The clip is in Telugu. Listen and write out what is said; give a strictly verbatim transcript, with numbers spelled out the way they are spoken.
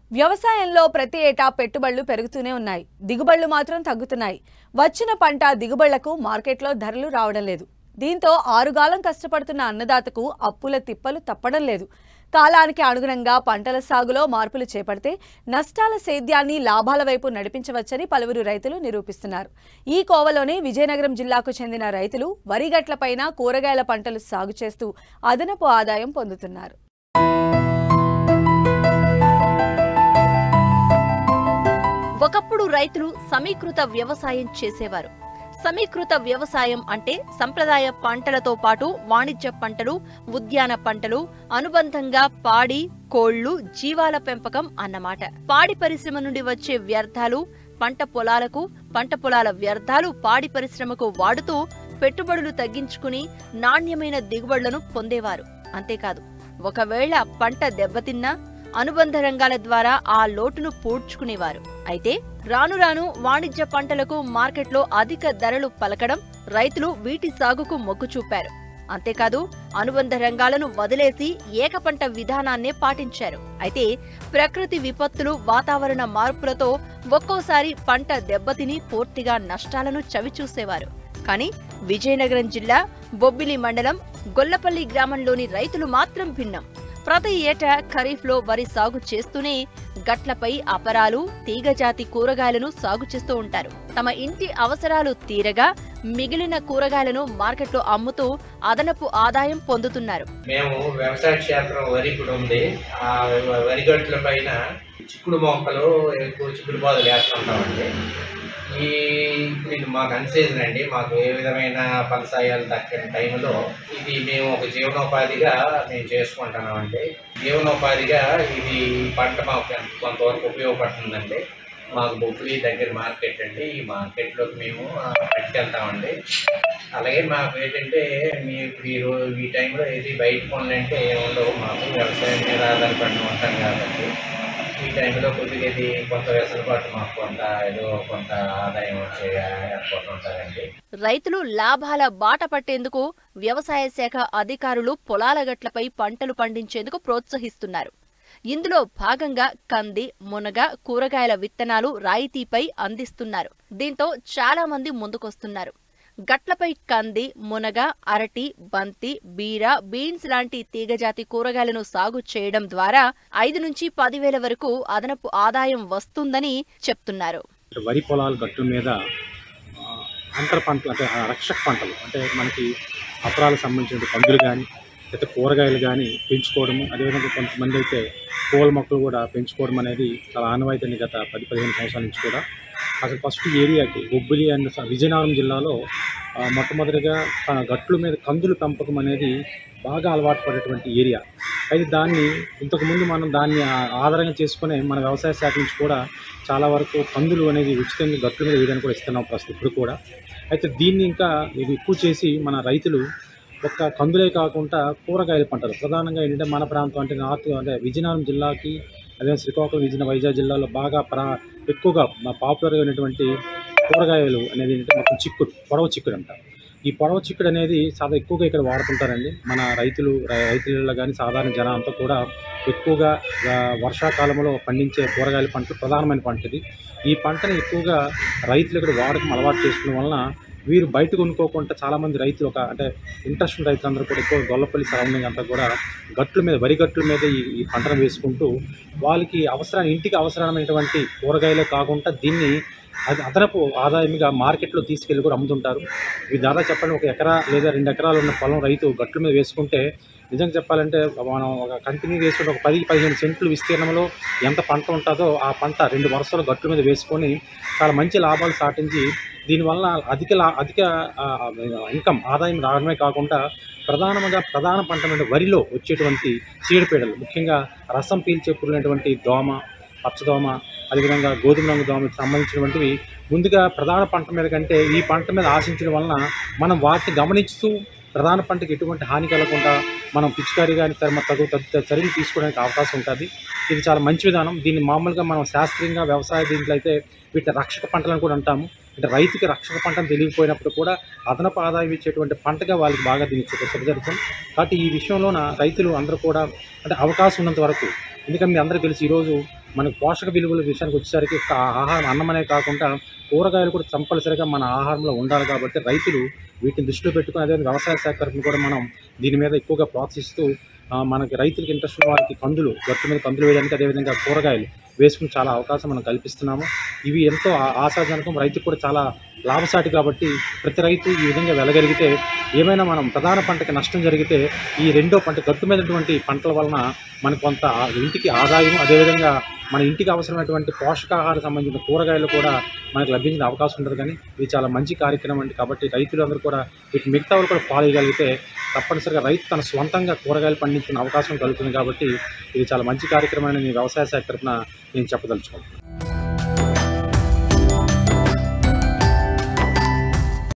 వ్యవసాయంలో ప్రతి ఏటా పెట్టుబడులు పెరుగుతూనే ఉన్నాయి. దిగుబడులు మాత్రం తగ్గుతున్నాయి. వచ్చిన పంట దిగుబడులకు మార్కెట్లో ధరలు రావడం లేదు. దీంతో ఆరుగాలం కష్టపడుతున్న అన్నదాతకు అప్పుల తిప్పలు తప్పడం లేదు. కాలానికి అనుగుణంగా పంటల సాగులో మార్పులు చేపడితే నష్టాల సేద్యాన్ని లాభాల వైపు నడిపించవచ్చని పలువురు రైతులు నిరూపిస్తున్నారు. ఈ కోవలోనే విజయనగరం జిల్లాకు చెందిన రైతులు వరిగట్లపైన కూరగాయల పంటలు సాగు చేస్తూ అదనపు ఆదాయం పొందుతున్నారు. ఒకప్పుడు రైతులు సమీకృత వ్యవసాయం చేసేవారు. సమీకృత వ్యవసాయం అంటే సంప్రదాయ పంటలతో పాటు వాణిజ్య పంటలు, ఉద్యాన పంటలు, అనుబంధంగా పాడి, కోళ్లు, జీవాల పెంపకం అన్నమాట. పాడి పరిశ్రమ నుండి వచ్చే వ్యర్థాలు పంట పొలాలకు, పంట పొలాల వ్యర్థాలు పాడి పరిశ్రమకు వాడుతూ పెట్టుబడులు తగ్గించుకుని నాణ్యమైన దిగుబడులను పొందేవారు. అంతేకాదు, ఒకవేళ పంట దెబ్బతిన్నా అనుబంధ రంగాల ద్వారా ఆ లోటును పూడ్చుకునేవారు. అయితే రాను రాను వాణిజ్య పంటలకు మార్కెట్లో అధిక ధరలు పలకడం రైతులు వీటి సాగుకు మొగ్గు చూపారు. అంతేకాదు, అనుబంధ రంగాలను వదిలేసి ఏకపంట విధానాన్నే పాటించారు. అయితే ప్రకృతి విపత్తులు, వాతావరణ మార్పులతో ఒక్కోసారి పంట దెబ్బతిని పూర్తిగా నష్టాలను చవిచూసేవారు. కానీ విజయనగరం జిల్లా బొబ్బిలి మండలం గొల్లపల్లి గ్రామంలోని రైతులు మాత్రం భిన్నం. ప్రతి ఏటా ఖరీఫ్లో వరి సాగు చేస్తూనే గట్లపై అపరాలు, తీగజాతి కూరగాయలను సాగు చేస్తూ ఉంటారు. తమ ఇంటి అవసరాలు తీరగా మిగిలిన కూరగాయలను మార్కెట్లో అమ్ముతూ అదనపు ఆదాయం పొందుతున్నారు. మేము వ్యవసాయ క్షేత్రం వరి కూడా ఉంది. ఆ వరి గట్ల పైన చిక్కుడు మొక్కలు ఎక్కువ చిక్కుడు బాధలు వేస్తుంటామండి. ఈ ఇప్పుడు ఇది మాకు అన్సీజన్ అండి. మాకు ఏ విధమైన ఫలసాయాలు దక్కని టైంలో ఇది మేము ఒక జీవనోపాధిగా మేము చేసుకుంటున్నామండి. జీవనోపాధిగా ఇది పంట మాకు కొంతవరకు ఉపయోగపడుతుందండి. మాకు బొబ్బిలి దగ్గర మార్కెట్ అండి. ఈ మార్కెట్లోకి మేము పెట్టుకెళ్తామండి. అలాగే మాకు ఏంటంటే మీ ఇప్పుడు ఈ రోజు ఈ టైంలో ఏది బయట పనులంటే ఏముండవు. మాకు వ్యవసాయం మీద ఆధారపడి ఉంటాం కాబట్టి ఈ టైంలో కొద్దిగా ఇది కొంత వెసులుబాటు మాకు కొంత ఏదో కొంత ఆదాయం వచ్చే ఏర్పాటు ఉంటారండి. రైతులు లాభాల బాట పట్టేందుకు వ్యవసాయ శాఖ అధికారులు పొలాల గట్లపై పంటలు పండించేందుకు ప్రోత్సహిస్తున్నారు. ఇందులో భాగంగా కంది, మునగ, కూరగాయల విత్తనాలు రాయితీపై అందిస్తున్నారు. దీంతో చాలా మంది ముందుకొస్తున్నారు. గట్లపై కంది, మునగ, అరటి, బంతి, బీర, బీన్స్ లాంటి తీగజాతి కూరగాయలను సాగు చేయడం ద్వారా ఐదు నుంచి పదివేల వరకు అదనపు ఆదాయం వస్తుందని చెప్తున్నారు. వరి పొలాల గట్ల మీద అంతర పంటలు అంటే రక్షక పంటలు అంటే మనకి అపరాలకు సంబంధించిన పందులు కానీ లేకపోతే కూరగాయలు కానీ పెంచుకోవడము, అదేవిధంగా కొంతమంది అయితే పూల మొక్కలు కూడా పెంచుకోవడం అనేది చాలా ఆనవాయితీ గత పది పదిహేను సంవత్సరాల నుంచి కూడా. అసలు ఫస్ట్ ఏరియాకి బొబ్బిలి అండ్ విజయనగరం జిల్లాలో మొట్టమొదటిగా గట్ల మీద కందులు పెంపకం అనేది బాగా అలవాటు పడేటువంటి ఏరియా. అయితే దాన్ని ఇంతకుముందు మనం దాన్ని ఆధారంగా చేసుకునే మన వ్యవసాయ శాఖ నుంచి కూడా చాలా వరకు కందులు అనేది ఉచితంగా గట్ల మీద వేయడానికి కూడా ఇస్తున్నాం ప్రస్తుతం ఇప్పుడు కూడా. అయితే దీన్ని ఇంకా ఇది ఎక్కువ చేసి మన రైతులు ఒక్క కందులే కాకుండా కూరగాయల పంటలు ప్రధానంగా ఏంటంటే మన ప్రాంతం అంటే నార్త్ అంటే విజయనగరం జిల్లాకి అదే శ్రీకాకుళం, విజయనగరం, వైజాగ్ జిల్లాలో బాగా ప్రా ఎక్కువగా పాపులర్గా ఉన్నటువంటి కూరగాయలు అనేది ఏంటంటే మొత్తం చిక్కుడు, పొడవ చిక్కుడు అంట. ఈ పొడవ చిక్కుడు అనేది చాలా ఎక్కువగా ఇక్కడ వాడుతుంటారండి మన రైతులు. రైతులలో కానీ సాధారణ జనం అంతా కూడా ఎక్కువగా వర్షాకాలంలో పండించే కూరగాయల పంట ప్రధానమైన పంట ఇది. ఈ పంటని ఎక్కువగా రైతులు ఇక్కడ వాడకం అలవాటు చేసుకోవడం వలన వీరు బయట కొనుక్కోకుండా చాలామంది రైతులు ఒక అంటే ఇంట్రెస్ట్ రైతులందరూ కూడా ఎక్కువ గొల్లపల్లి సరౌండింగ్ అంతా కూడా గట్ల మీద వరి గట్ల మీద ఈ ఈ పంటను వేసుకుంటూ వాళ్ళకి అవసరాన్ని ఇంటికి అవసరమైనటువంటి కూరగాయలే కాకుండా దీన్ని అది అదనపు ఆదాయంగా మార్కెట్లో తీసుకెళ్ళి కూడా అమ్ముతుంటారు. ఇది దాదాపు చెప్పండి ఒక ఎకరా లేదా రెండు ఎకరాలు ఉన్న పొలం రైతు గట్ల మీద వేసుకుంటే నిజంగా చెప్పాలంటే మనం ఒక కంటిన్యూ వేసుకుంటే ఒక పది పదిహేను సెంట్లు విస్తీర్ణంలో ఎంత పంట ఉంటుందో ఆ పంట రెండు వరుసలు గట్ల మీద వేసుకొని చాలా మంచి లాభాలు సాటించి దీనివల్ల అధిక లా అధిక ఇన్కమ్ ఆదాయం రావడమే కాకుండా ప్రధానంగా ప్రధాన పంట అంటే వరిలో వచ్చేటువంటి చీడపీడలు, ముఖ్యంగా రసం పీల్చే పురుగులైనటువంటి దోమ, పచ్చదోమ, అదేవిధంగా గోధుమ రంగు దోమకి సంబంధించినటువంటివి ముందుగా ప్రధాన పంట మీద కంటే ఈ పంట మీద ఆశించడం వలన మనం వాటిని గమనిస్తూ ప్రధాన పంటకి ఎటువంటి హాని కలగకుండా మనం పిచికారీ కానీ తగు తదితర చర్యలు తీసుకోవడానికి అవకాశం ఉంటుంది. ఇది చాలా మంచి విధానం. దీన్ని మామూలుగా మనం శాస్త్రీయంగా వ్యవసాయ దీంట్లో అయితే వీటి రక్షక పంటలను కూడా అంటాము. అంటే రైతుకి రక్షక పంటను తెలియకపోయినప్పుడు కూడా అదనపు ఆదాయం ఇచ్చేటువంటి పంటగా వాళ్ళకి బాగా దీన్ని శుభజరుగుతాం. కాబట్టి ఈ విషయంలోన రైతులు అందరూ కూడా అంటే అవకాశం ఉన్నంత వరకు ఎందుకంటే మీ అందరికీ తెలిసి ఈరోజు మనకు పోషక విలువల విషయానికి వచ్చేసరికి ఆహారం అన్నమనే కాకుండా కూరగాయలు కూడా కంపల్సరీగా మన ఆహారంలో ఉండాలి. కాబట్టి రైతులు వీటిని దృష్టిలో పెట్టుకుని అదే వ్యవసాయ శాఖ తరఫున కూడా మనం దీని మీద ఎక్కువగా ప్రోత్సహిస్తూ మనకి రైతులకు ఇంట్రెస్ట్ ఉన్న వారికి కందులు గట్టు మీద కందులు వేయడానికి అదేవిధంగా కూరగాయలు వేసుకుని చాలా అవకాశం మనం కల్పిస్తున్నాము. ఇవి ఎంతో ఆశాజనకం, రైతుకు కూడా చాలా లాభసాటి. కాబట్టి ప్రతి రైతు ఈ విధంగా వెళ్ళగలిగితే ఏమైనా మనం ప్రధాన పంటకి నష్టం జరిగితే ఈ రెండో పంట గట్టు మీదటువంటి పంటల వలన మనకు కొంత ఇంటికి ఆదాయం, అదేవిధంగా మన ఇంటికి అవసరమైనటువంటి పోషకాహార సంబంధించిన కూరగాయలు కూడా మనకు లభించిన అవకాశం ఉంటుంది. కానీ ఇది చాలా మంచి కార్యక్రమం అండి. కాబట్టి రైతులందరూ కూడా వీటి మిగతా వాళ్ళు కూడా ఫాలో చేయగలిగితే తప్పనిసరిగా రైతు తన స్వంతంగా కూరగాయలు పండించుకునే అవకాశం కలుగుతుంది. కాబట్టి ఇది చాలా మంచి కార్యక్రమం అని వ్యవసాయ శాఖ తరఫున నేను చెప్పదలుచుకుంటున్నాను.